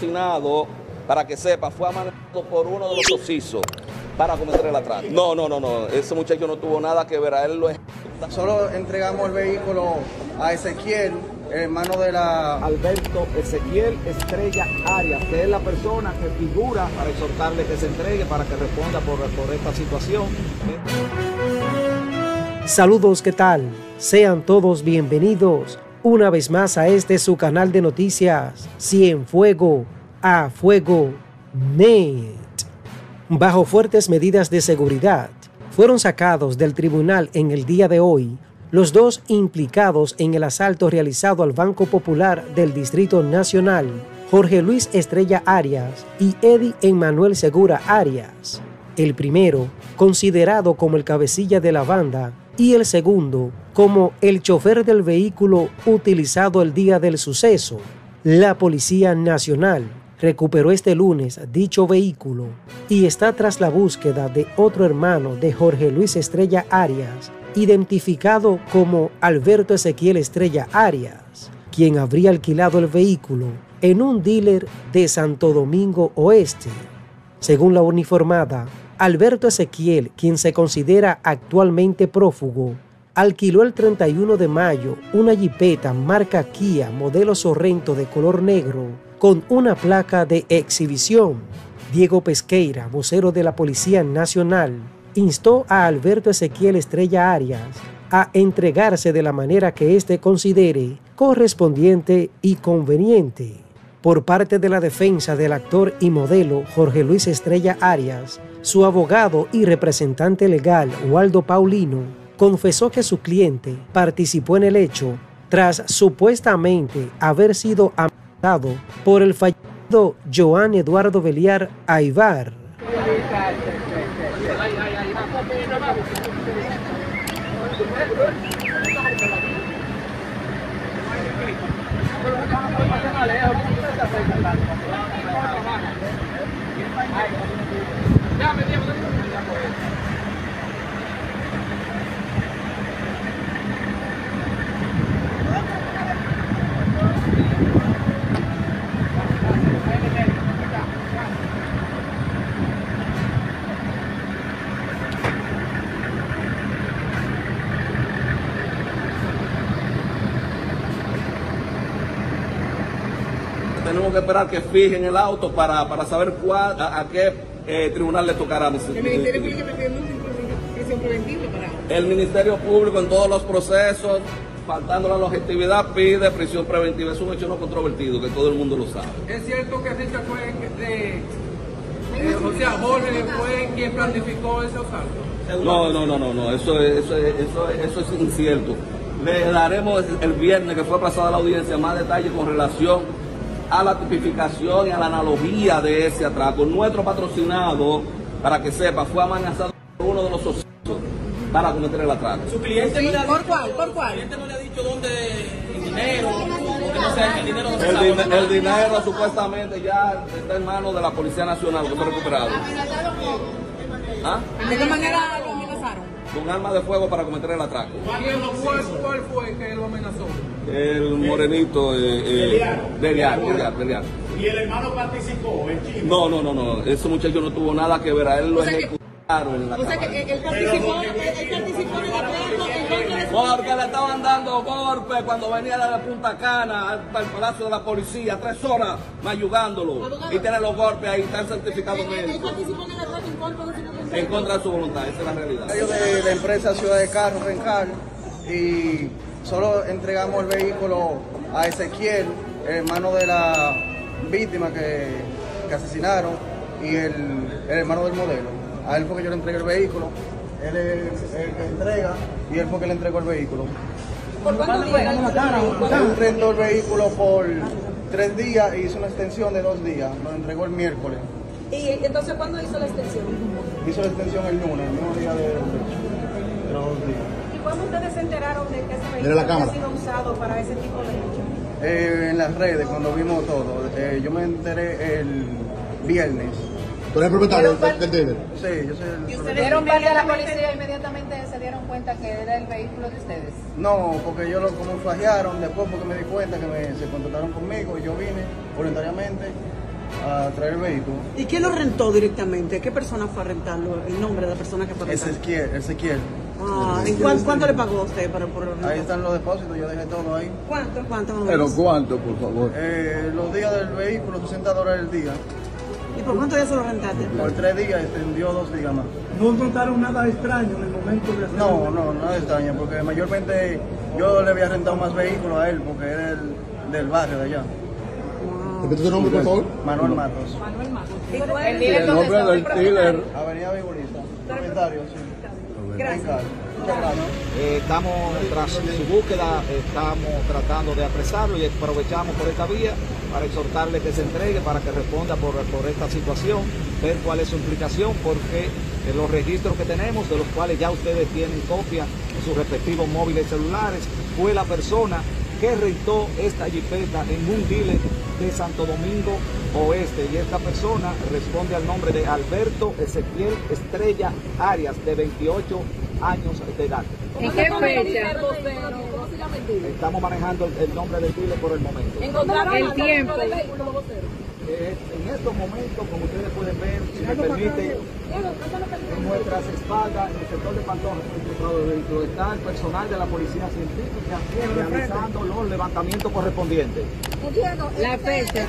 patrocinado, para que sepa, fue amanecido por uno de los socios para cometer el atraco. No, ese muchacho no tuvo nada que ver, a él lo ejecuta. Solo entregamos el vehículo a Ezequiel, el hermano de la... Alberto Ezequiel Estrella Arias, que es la persona que figura para exhortarle que se entregue, para que responda por esta situación. Saludos, ¿qué tal? Sean todos bienvenidos una vez más a este su canal de noticias, Cienfuegos a Fuego Net. Bajo fuertes medidas de seguridad, fueron sacados del tribunal en el día de hoy los dos implicados en el asalto realizado al Banco Popular del Distrito Nacional, Jorge Luis Estrella Arias y Eddie Emmanuel Segura Arias. El primero, considerado como el cabecilla de la banda, y el segundo, como el chofer del vehículo utilizado el día del suceso. La Policía Nacional recuperó este lunes dicho vehículo y está tras la búsqueda de otro hermano de Jorge Luis Estrella Arias, identificado como Alberto Ezequiel Estrella Arias, quien habría alquilado el vehículo en un dealer de Santo Domingo Oeste. Según la uniformada, Alberto Ezequiel, quien se considera actualmente prófugo, alquiló el 31 de mayo una jipeta marca Kia modelo Sorrento de color negro con una placa de exhibición. Diego Pesqueira, vocero de la Policía Nacional, instó a Alberto Ezequiel Estrella Arias a entregarse de la manera que éste considere correspondiente y conveniente. Por parte de la defensa del actor y modelo Jorge Luis Estrella Arias, su abogado y representante legal Waldo Paulino confesó que su cliente participó en el hecho tras supuestamente haber sido amenazado por el fallecido Joan Eduardo Beliar Aybar. Tenemos que esperar que fijen el auto para saber a qué tribunal le tocará. El Ministerio Público está pidiendo prisión preventiva para... El Ministerio Público en todos los procesos, faltando la objetividad, pide prisión preventiva. Es un hecho no controvertido, que todo el mundo lo sabe. ¿Es cierto que Richard o sea, Jorge fue quien planificó ese asalto? No, eso es incierto. Le daremos el viernes, que fue pasada la audiencia, más detalles con relación a la tipificación y a la analogía de ese atraco. Nuestro patrocinado, para que sepa, fue amenazado por uno de los socios para cometer el atraco. ¿Su cliente no le ha dicho, ¿Por cuál? ¿Su cliente no le ha dicho dónde el dinero? Porque no sé, el dinero no se sabe. El dinero supuestamente ya está en manos de la Policía Nacional, que fue recuperado. ¿Ah? ¿De qué manera lo amenazaron? Con arma de fuego para cometer el atraco. ¿Cuál fue que lo amenazó? El morenito Beliar. ¿Y el hermano participó, el chino? No, ese muchacho no tuvo nada que ver, a él lo ejecutaron en la O sea que él participó en el atraco en contra de su... Porque le estaban dando golpes cuando venía de Punta Cana al Palacio de la Policía, 3 horas mayugándolo. Y tiene los golpes ahí, están certificados médicos. Él participó en el atraco en contra de su voluntad. En contra de su voluntad, esa es la realidad. Ellos de la empresa Ciudad de Carros Rencar, y solo entregamos el vehículo a Ezequiel, el hermano de la víctima que asesinaron, y el hermano del modelo. A él fue que yo le entregué el vehículo, él es el que entrega y él fue que le entregó el vehículo. ¿Por cuánto tiempo? Él rentó el vehículo por 3 días y hizo una extensión de 2 días, lo entregó el miércoles. ¿Y entonces cuándo hizo la extensión? Hizo la extensión el lunes, el mismo día de los 2 días. ¿Y cuándo ustedes se enteraron de que ese vehículo había sido usado para ese tipo de hechos? En las redes, cuando vimos todo. Yo me enteré el viernes. ¿Tú eres el propietario del dealer? Sí, yo soy el propietario. ¿Dieron parte a la policía inmediatamente se dieron cuenta que era el vehículo de ustedes? No, porque yo lo camuflajearon, después porque me di cuenta que se contactaron conmigo y yo vine voluntariamente a traer el vehículo. ¿Y quién lo rentó directamente? ¿Qué persona fue a rentarlo? El nombre de la persona que fue a rentarlo. Ezequiel. Ah, ¿y cuánto le pagó a usted por Ahí están los depósitos, yo dejé todo ahí. ¿Cuánto? ¿Pero cuánto, por favor? Los días del vehículo, $60 el día. ¿Y por cuánto días se lo rentaste? Por 3 días, extendió 2 días más. ¿No encontraron nada extraño en el momento de hacer? No, nada extraño, porque mayormente yo le había rentado más vehículos a él, porque era del barrio de allá. ¿Repite tu nombre, por favor? Manuel Matos. El nombre del dealer. Avenida Vigorista. Propietario, sí. Gracias. Muchas gracias. Estamos tras su búsqueda, estamos tratando de apresarlo y aprovechamos por esta vía para exhortarle que se entregue, para que responda por esta situación, ver cuál es su implicación, porque los registros que tenemos, de los cuales ya ustedes tienen copia en sus respectivos móviles celulares, fue la persona que rentó esta jipeta en un dealer de Santo Domingo Oeste, y esta persona responde al nombre de Alberto Ezequiel Estrella Arias, de 28 años de edad. ¿En qué fecha? Estamos manejando el nombre del dealer por el momento. ¿Encontraron el tiempo? En estos momentos, como ustedes pueden ver, si me permite, en nuestras espaldas, en el sector de Pantoja, está el personal de la Policía Científica realizando los levantamientos correspondientes. La fecha.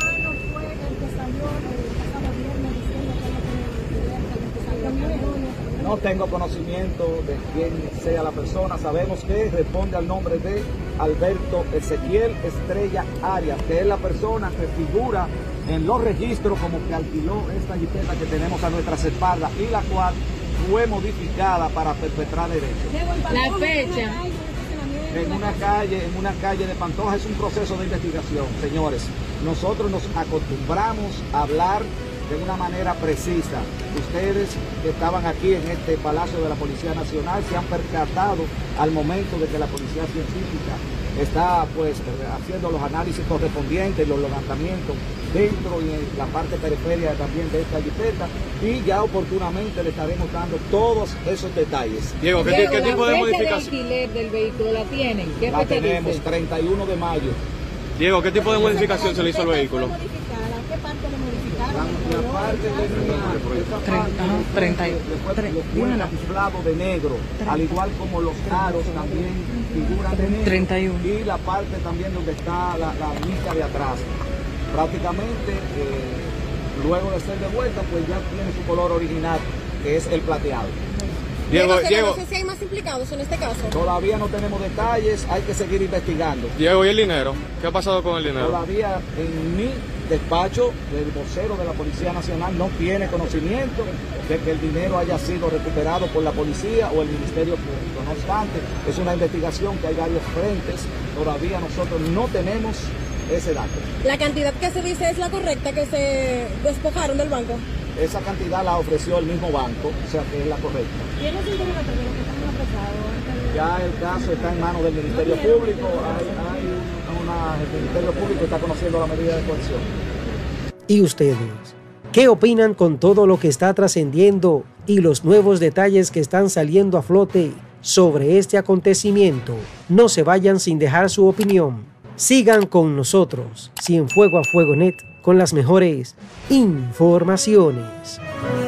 No tengo conocimiento de quién sea la persona. Sabemos que responde al nombre de Alberto Ezequiel Estrella Arias, que es la persona que figura en los registros como que alquiló esta jipeta que tenemos a nuestras espaldas y la cual fue modificada para perpetrar delitos. La fecha. En una calle de Pantoja. Es un proceso de investigación, señores. Nosotros nos acostumbramos a hablar de una manera precisa. Ustedes que estaban aquí en este Palacio de la Policía Nacional se han percatado al momento de que la Policía Científica está pues haciendo los análisis correspondientes, los levantamientos dentro y en la parte periferia también de esta jipeta, y ya oportunamente le estaremos dando todos esos detalles. Diego, ¿qué tipo de modificación? alquiler del vehículo la tienen? ¿Qué la fecha tenemos? dice? 31 de mayo. Diego, ¿qué tipo de modificación se le hizo al vehículo? ¿Qué parte le modificaron? La parte de camuflado de negro, al igual como los aros también figuran de negro. 31. Y la parte también donde está la mica de atrás. Prácticamente, luego de ser devuelta, pues ya tiene su color original, que es el plateado. Diego, no sé si hay más implicados en este caso. Todavía no tenemos detalles, hay que seguir investigando. Diego, ¿y el dinero? ¿Qué ha pasado con el dinero? Todavía en mi despacho, el vocero de la Policía Nacional no tiene conocimiento de que el dinero haya sido recuperado por la policía o el Ministerio Público. No obstante, es una investigación que hay varios frentes. Todavía nosotros no tenemos ese dato. ¿La cantidad que se dice es la correcta, que se despojaron del banco? Esa cantidad la ofreció el mismo banco, o sea que es la correcta. ¿Quiénes se interrogan de los que están apresados? Ya el caso está en manos del Ministerio Público, el Ministerio Público está conociendo la medida de coerción. ¿Y ustedes? ¿Qué opinan con todo lo que está trascendiendo y los nuevos detalles que están saliendo a flote sobre este acontecimiento? No se vayan sin dejar su opinión. Sigan con nosotros, Cienfuegos a Fuego Net, con las mejores informaciones.